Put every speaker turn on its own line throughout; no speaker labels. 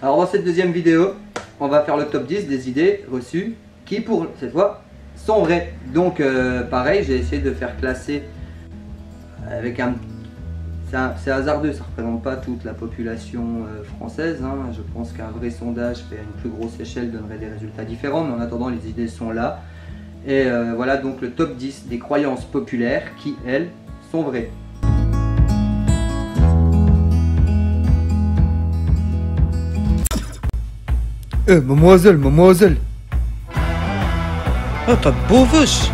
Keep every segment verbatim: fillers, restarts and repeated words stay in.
Alors dans cette deuxième vidéo, on va faire le top dix des idées reçues qui pour cette fois sont vraies. Donc euh, pareil, j'ai essayé de faire classer avec un... C'est hasardeux, ça ne représente pas toute la population euh, française. Hein. Je pense qu'un vrai sondage fait à une plus grosse échelle donnerait des résultats différents, mais en attendant les idées sont là. Et euh, voilà donc le top dix des croyances populaires qui, elles, sont vraies.
Eh, mademoiselle, mademoiselle.
Ah, t'as de beaux vaches.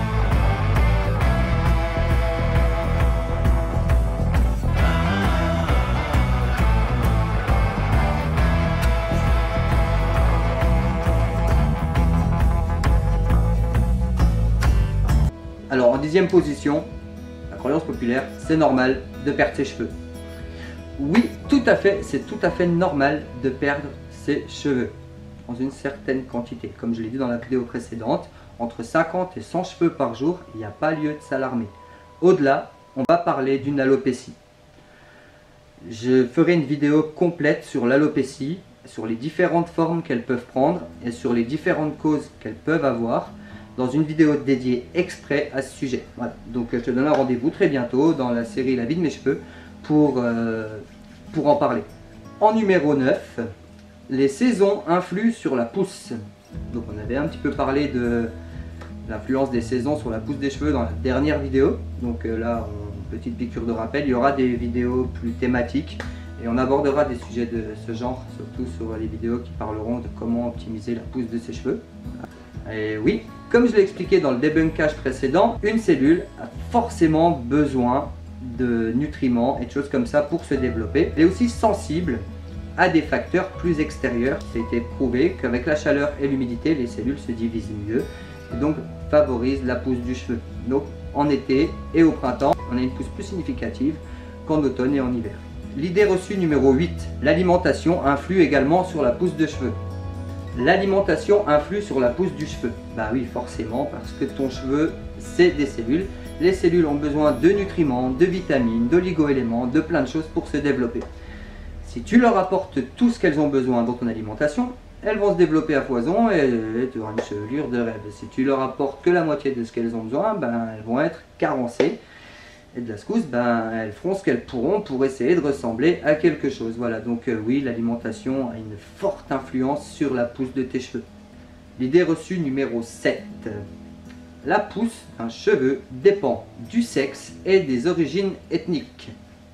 Alors en dixième position, la croyance populaire, c'est normal de perdre ses cheveux. Oui, tout à fait, c'est tout à fait normal de perdre ses cheveux. Dans une certaine quantité. Comme je l'ai dit dans la vidéo précédente, entre cinquante et cent cheveux par jour, il n'y a pas lieu de s'alarmer. Au-delà, on va parler d'une alopécie. Je ferai une vidéo complète sur l'alopécie, sur les différentes formes qu'elles peuvent prendre et sur les différentes causes qu'elles peuvent avoir, dans une vidéo dédiée exprès à ce sujet. Voilà. Donc je te donne un rendez-vous très bientôt dans la série La vie de mes cheveux pour, euh, pour en parler. En numéro neuf, les saisons influent sur la pousse. Donc on avait un petit peu parlé de l'influence des saisons sur la pousse des cheveux dans la dernière vidéo. Donc euh, là, on, petite piqûre de rappel, il y aura des vidéos plus thématiques et on abordera des sujets de ce genre, surtout sur les vidéos qui parleront de comment optimiser la pousse de ses cheveux. Et oui, comme je l'ai expliqué dans le débunkage précédent, une cellule a forcément besoin de nutriments et de choses comme ça pour se développer. Elle est aussi sensible à des facteurs plus extérieurs. Ça a été prouvé qu'avec la chaleur et l'humidité, les cellules se divisent mieux et donc favorisent la pousse du cheveu. Donc en été et au printemps, on a une pousse plus significative qu'en automne et en hiver. L'idée reçue numéro huit, l'alimentation influe également sur la pousse de cheveux. L'alimentation influe sur la pousse du cheveu. Bah oui, forcément, parce que ton cheveu, c'est des cellules. Les cellules ont besoin de nutriments, de vitamines, d'oligo-éléments, de plein de choses pour se développer. Si tu leur apportes tout ce qu'elles ont besoin dans ton alimentation, elles vont se développer à foison et tu auras une chevelure de rêve. Si tu leur apportes que la moitié de ce qu'elles ont besoin, ben, elles vont être carencées. Et de la secousse, ben, elles feront ce qu'elles pourront pour essayer de ressembler à quelque chose. Voilà, donc euh, oui, l'alimentation a une forte influence sur la pousse de tes cheveux. L'idée reçue numéro sept. La pousse d'un cheveu dépend du sexe et des origines ethniques.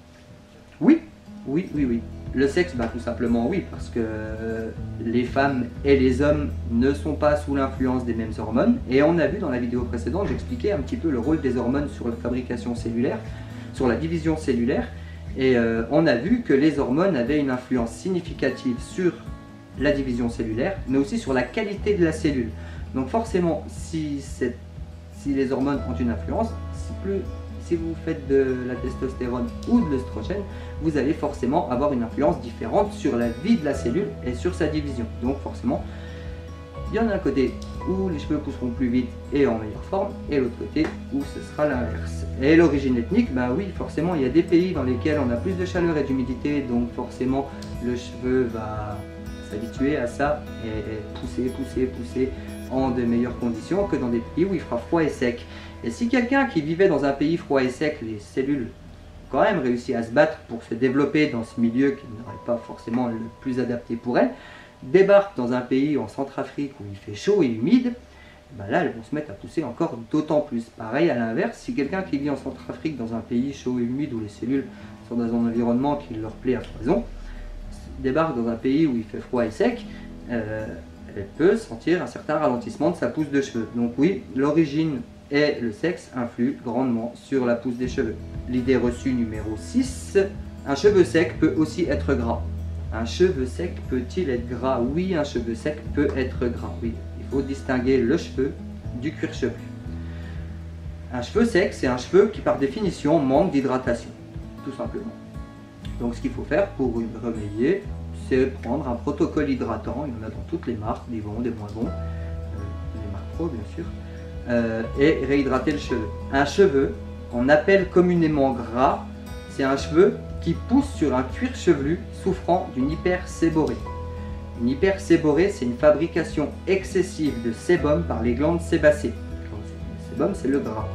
Oui, oui, oui, oui. Le sexe, ben, tout simplement oui, parce que euh, les femmes et les hommes ne sont pas sous l'influence des mêmes hormones. Et on a vu dans la vidéo précédente, j'expliquais un petit peu le rôle des hormones sur la fabrication cellulaire, sur la division cellulaire. Et euh, on a vu que les hormones avaient une influence significative sur la division cellulaire, mais aussi sur la qualité de la cellule. Donc forcément, si, cette, si les hormones ont une influence, si plus... si vous faites de la testostérone ou de l'œstrogène, vous allez forcément avoir une influence différente sur la vie de la cellule et sur sa division. Donc forcément, il y en a un côté où les cheveux pousseront plus vite et en meilleure forme, et l'autre côté où ce sera l'inverse. Et l'origine ethnique, bah oui, forcément, il y a des pays dans lesquels on a plus de chaleur et d'humidité, donc forcément, le cheveu va s'habituer à ça et pousser, pousser, pousser en de meilleures conditions que dans des pays où il fera froid et sec. Et si quelqu'un qui vivait dans un pays froid et sec, les cellules ont quand même réussi à se battre pour se développer dans ce milieu qui n'aurait pas forcément le plus adapté pour elles, débarque dans un pays en Centrafrique où il fait chaud et humide, ben là elles vont se mettre à pousser encore d'autant plus. Pareil à l'inverse, si quelqu'un qui vit en Centrafrique dans un pays chaud et humide où les cellules sont dans un environnement qui leur plaît à foison, débarque dans un pays où il fait froid et sec, euh, elle peut sentir un certain ralentissement de sa pousse de cheveux. Donc oui, l'origine et le sexe influent grandement sur la pousse des cheveux. L'idée reçue numéro six, un cheveu sec peut aussi être gras. Un cheveu sec peut-il être gras? Oui, un cheveu sec peut être gras, oui. Il faut distinguer le cheveu du cuir chevelu. Un cheveu sec, c'est un cheveu qui par définition manque d'hydratation, tout simplement. Donc ce qu'il faut faire pour y remédier, c'est prendre un protocole hydratant, il y en a dans toutes les marques, des bons, des moins bons, euh, les marques pro bien sûr, euh, et réhydrater le cheveu. Un cheveu, on appelle communément gras, c'est un cheveu qui pousse sur un cuir chevelu souffrant d'une hyperséborrhée. Une hyperséborrhée, c'est une fabrication excessive de sébum par les glandes sébacées. Le sébum, c'est le gras.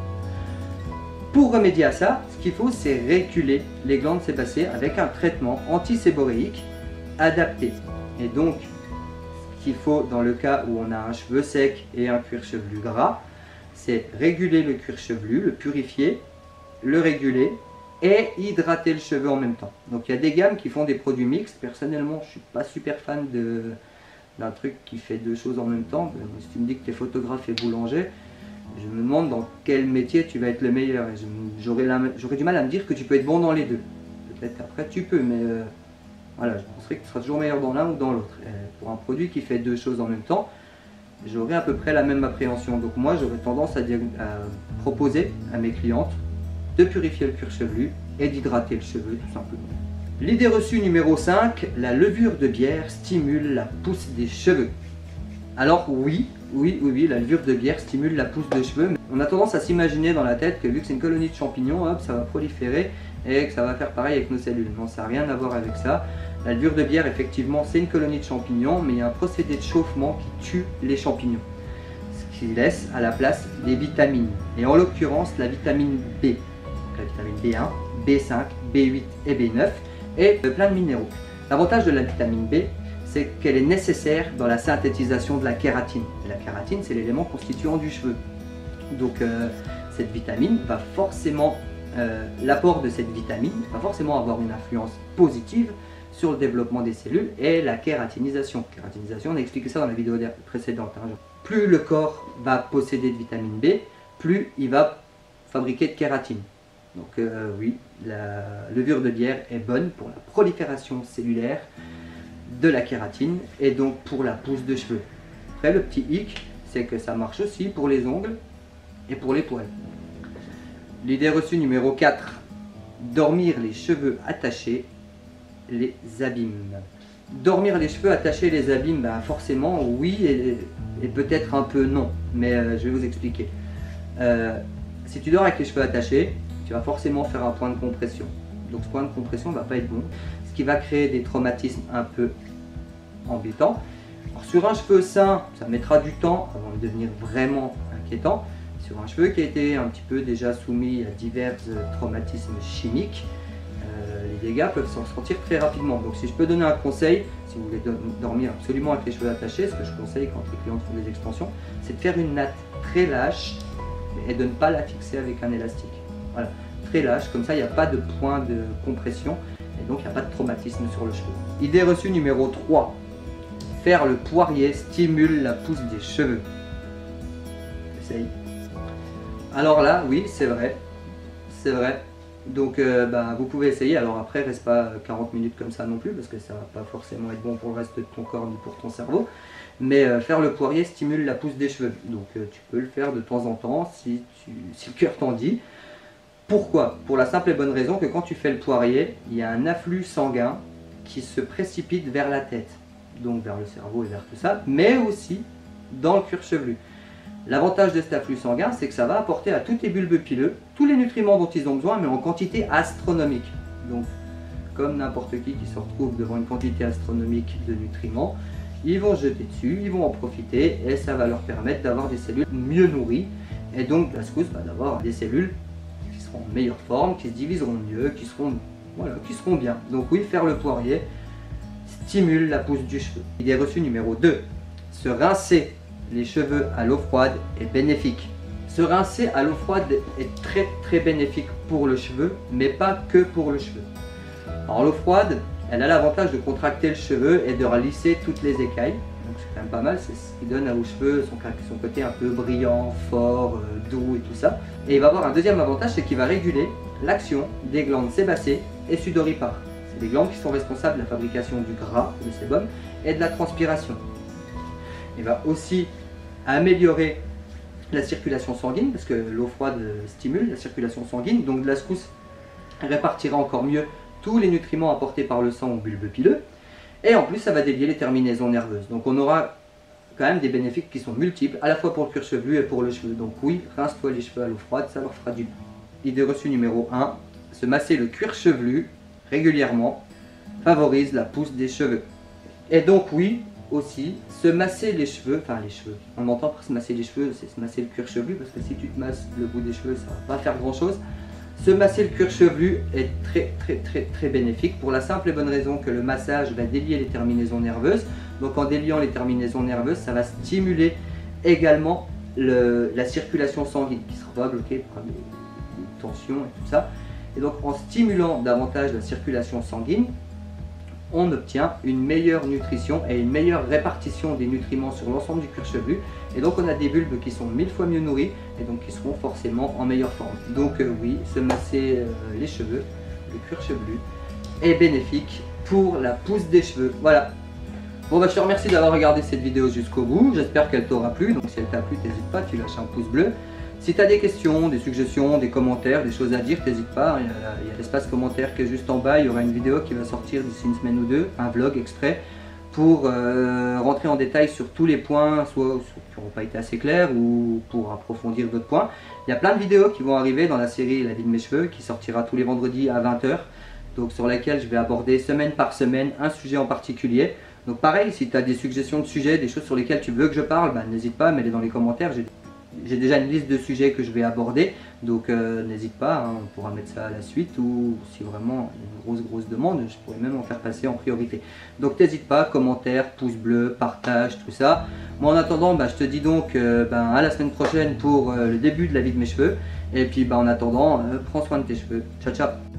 Pour remédier à ça, ce qu'il faut, c'est réguler les glandes sébacées avec un traitement antiséboréique adapté. Et donc, ce qu'il faut dans le cas où on a un cheveu sec et un cuir chevelu gras, c'est réguler le cuir chevelu, le purifier, le réguler et hydrater le cheveu en même temps. Donc il y a des gammes qui font des produits mixtes. Personnellement, je ne suis pas super fan d'un truc qui fait deux choses en même temps. Si tu me dis que tu es photographe et boulanger, je me demande dans quel métier tu vas être le meilleur. J'aurais du mal à me dire que tu peux être bon dans les deux. Peut-être qu'après tu peux, mais euh, voilà, je penserais que tu seras toujours meilleur dans l'un ou dans l'autre. Pour un produit qui fait deux choses en même temps, j'aurais à peu près la même appréhension. Donc moi, j'aurais tendance à, dire, à proposer à mes clientes de purifier le cuir chevelu et d'hydrater le cheveu tout simplement. L'idée reçue numéro cinq, la levure de bière stimule la pousse des cheveux. Alors oui, oui, oui, oui, la levure de bière stimule la pousse de cheveux. Mais on a tendance à s'imaginer dans la tête que vu que c'est une colonie de champignons, hop, ça va proliférer et que ça va faire pareil avec nos cellules. Non, ça n'a rien à voir avec ça. La levure de bière, effectivement, c'est une colonie de champignons, mais il y a un procédé de chauffement qui tue les champignons. Ce qui laisse à la place des vitamines. Et en l'occurrence, la vitamine B. La vitamine B un, B cinq, B huit et B neuf et plein de minéraux. L'avantage de la vitamine B, c'est qu'elle est nécessaire dans la synthétisation de la kératine. Et la kératine, c'est l'élément constituant du cheveu. Donc euh, cette vitamine va forcément, euh, l'apport de cette vitamine va forcément avoir une influence positive sur le développement des cellules et la kératinisation. Kératinisation, on a expliqué ça dans la vidéo précédente. Hein. Plus le corps va posséder de vitamine B, plus il va fabriquer de kératine. Donc euh, oui, la levure de bière est bonne pour la prolifération cellulaire de la kératine et donc pour la pousse de cheveux. Après, le petit hic, c'est que ça marche aussi pour les ongles et pour les poils. L'idée reçue numéro quatre, dormir les cheveux attachés les abîme. Dormir les cheveux attachés les abîme, ben forcément oui et, et peut-être un peu non, mais euh, je vais vous expliquer. Euh, si tu dors avec les cheveux attachés, tu vas forcément faire un point de compression. Donc ce point de compression ne va pas être bon, ce qui va créer des traumatismes un peu embêtants. Alors, sur un cheveu sain, ça mettra du temps avant de devenir vraiment inquiétant. Sur un cheveu qui a été un petit peu déjà soumis à divers traumatismes chimiques, euh, les dégâts peuvent s'en sortir très rapidement. Donc si je peux donner un conseil, si vous voulez dormir absolument avec les cheveux attachés, ce que je conseille quand les clients font des extensions, c'est de faire une natte très lâche et de ne pas la fixer avec un élastique. Voilà, très lâche, comme ça il n'y a pas de point de compression et donc il n'y a pas de traumatisme sur le cheveu. Idée reçue numéro trois, faire le poirier stimule la pousse des cheveux. Essaye. Alors là, oui, c'est vrai, c'est vrai. Donc euh, bah, vous pouvez essayer. Alors après, reste pas quarante minutes comme ça non plus parce que ça va pas forcément être bon pour le reste de ton corps ni pour ton cerveau. Mais euh, faire le poirier stimule la pousse des cheveux. Donc euh, tu peux le faire de temps en temps si, tu, si le cœur t'en dit. Pourquoi? Pour la simple et bonne raison que quand tu fais le poirier, il y a un afflux sanguin qui se précipite vers la tête, donc vers le cerveau et vers tout ça, mais aussi dans le cuir chevelu. L'avantage de cet afflux sanguin, c'est que ça va apporter à tous tes bulbes pileux tous les nutriments dont ils ont besoin, mais en quantité astronomique. Donc, comme n'importe qui qui se retrouve devant une quantité astronomique de nutriments, ils vont se jeter dessus, ils vont en profiter, et ça va leur permettre d'avoir des cellules mieux nourries, et donc la secousse, bah, d'avoir des cellules en meilleure forme, qui se diviseront mieux, qui seront, voilà, qui seront bien. Donc oui, faire le poirier stimule la pousse du cheveu. Idée reçue numéro deux, se rincer les cheveux à l'eau froide est bénéfique. Se rincer à l'eau froide est très très bénéfique pour le cheveu, mais pas que pour le cheveu. Alors l'eau froide, elle a l'avantage de contracter le cheveu et de lisser toutes les écailles. Donc c'est quand même pas mal, c'est ce qui donne aux cheveux son, son côté un peu brillant, fort, euh, doux et tout ça. Et il va avoir un deuxième avantage, c'est qu'il va réguler l'action des glandes sébacées et sudoripares. C'est des glandes qui sont responsables de la fabrication du gras, le sébum, et de la transpiration. Il va aussi améliorer la circulation sanguine, parce que l'eau froide stimule la circulation sanguine, donc de la secousse répartira encore mieux tous les nutriments apportés par le sang au bulbe pileux. Et en plus, ça va délier les terminaisons nerveuses. Donc on aura quand même des bénéfices qui sont multiples, à la fois pour le cuir chevelu et pour le cheveu. Donc oui, rince-toi les cheveux à l'eau froide, ça leur fera du bien. Idée reçue numéro un, se masser le cuir chevelu régulièrement favorise la pousse des cheveux. Et donc oui, aussi se masser les cheveux, enfin les cheveux, on entend par se masser les cheveux, c'est se masser le cuir chevelu, parce que si tu te masses le bout des cheveux, ça va pas faire grand chose. Se masser le cuir chevelu est très très très très bénéfique pour la simple et bonne raison que le massage va délier les terminaisons nerveuses. Donc en déliant les terminaisons nerveuses, ça va stimuler également le, la circulation sanguine qui sera pas bloquée par les, les tensions et tout ça. Et donc en stimulant davantage la circulation sanguine, on obtient une meilleure nutrition et une meilleure répartition des nutriments sur l'ensemble du cuir chevelu. Et donc on a des bulbes qui sont mille fois mieux nourris et donc qui seront forcément en meilleure forme. Donc euh, oui, se masser euh, les cheveux, le cuir chevelu, est bénéfique pour la pousse des cheveux. Voilà. Bon bah je te remercie d'avoir regardé cette vidéo jusqu'au bout. J'espère qu'elle t'aura plu. Donc si elle t'a plu, n'hésite pas, tu lâches un pouce bleu. Si tu as des questions, des suggestions, des commentaires, des choses à dire, n'hésite pas. Il y a, a l'espace commentaire qui est juste en bas. Il y aura une vidéo qui va sortir d'ici une semaine ou deux, un vlog exprès, pour euh, rentrer en détail sur tous les points, soit qui n'auront pas été assez clairs, ou pour approfondir d'autres points. Il y a plein de vidéos qui vont arriver dans la série La vie de mes cheveux, qui sortira tous les vendredis à vingt heures. Donc sur laquelle je vais aborder semaine par semaine un sujet en particulier. Donc pareil, si tu as des suggestions de sujets, des choses sur lesquelles tu veux que je parle, bah, n'hésite pas, mets-les dans les commentaires. J'ai déjà une liste de sujets que je vais aborder, donc euh, n'hésite pas, hein, on pourra mettre ça à la suite, ou si vraiment il y a une grosse grosse demande, je pourrais même en faire passer en priorité. Donc n'hésite pas, commentaires, pouce bleu, partage, tout ça. Moi en attendant, bah, je te dis donc euh, bah, à la semaine prochaine pour euh, le début de la vie de mes cheveux, et puis bah, en attendant, euh, prends soin de tes cheveux. Ciao ciao.